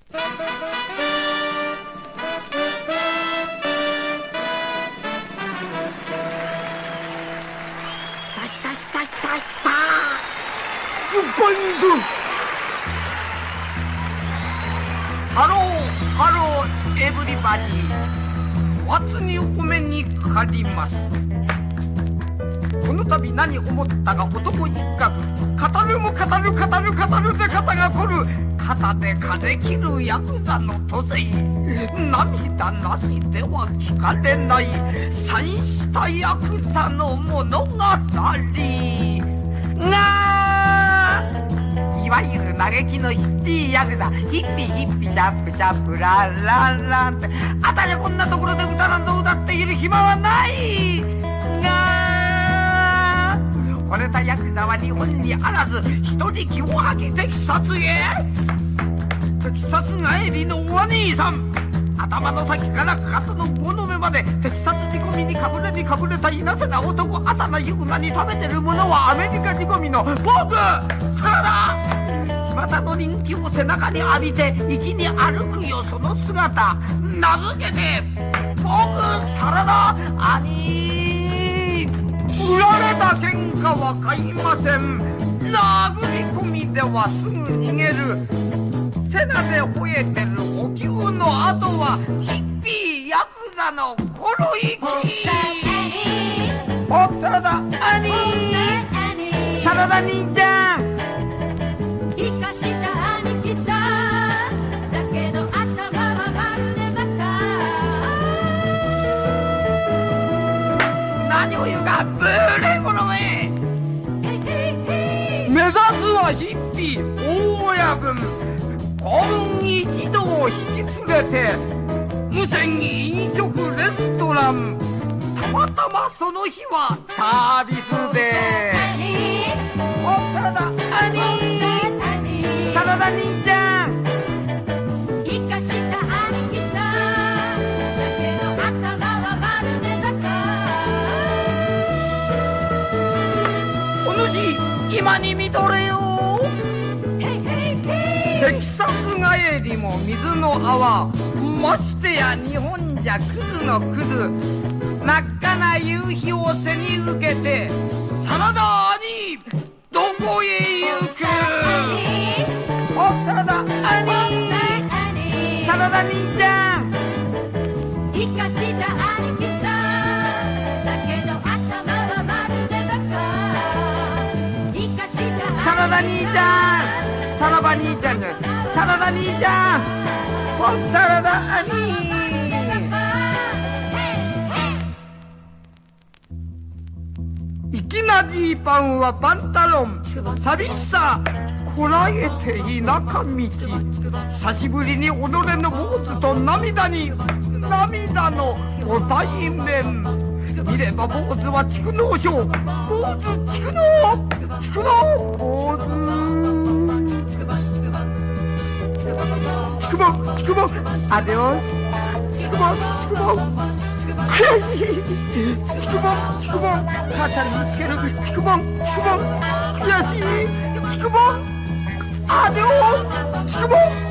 ハローハローエブリバディ、お初にお目にかかります。この度何思ったが男一角、語るも語る語る語るで肩が凝る、肩で風切るヤクザの都政、涙なしでは聞かれない惨したヤクザの物語が、いわゆる嘆きのヒッピーヤクザ、ヒッピーヒッピージャンプジャンプランランランって、あたりゃこんなところで歌なんぞ歌っている暇はないが、惚れたヤクザは日本にあらず一人気を吐きテキサスへ。テキサス帰りのお兄さん、頭の先からかかとの5の目までテキサス仕込みにかぶれにかぶれたいなせな男、朝の夕方に食べてるものはアメリカ仕込みのポークサラダ。巷の人気を背中に浴びて粋に歩くよその姿、名付けてポークサラダ兄。売られた喧嘩は買いません、殴り込みではすぐ逃げる、背中で吠えてるお灸の後はヒッピーヤクザの頃行き。ポークサラダ兄、サラダ兄ちゃん、 生かした兄貴さんだけど頭はまるでバカ。 何を言うかブレー者め。目指すはヒッピー大親分、幸運一同を引き連れて無線飲食レストラン、たまたまその日はサービスでおサラダ兄、サラダ兄ちゃん、 生かした兄貴さんだけど頭はまるでバカ。お主今に見とれよ。テキサス帰りも水の泡、ましてや日本じゃクズのクズ、真っ赤な夕日を背に受けてサラダにどこへ行く。おサラダ兄、サラダ兄ちゃん、 生かした兄貴さんだけど頭はまるでバカ。生かしたサラダ兄ちゃん、サラバ兄ちゃんじゃない、サラダ兄ちゃん、おサラダ兄。粋なジーパンはパンタロン、寂しさこらえて田舎道、久しぶりに己の坊主と涙に涙のご対面、見れば坊主は蓄能症、坊主蓄能蓄能坊主ちくぼアデオス、ちくぼ悔しい、ちくぼ母ちゃんにつけるちくぼ悔しい、ちくぼアデオス、ちくぼ。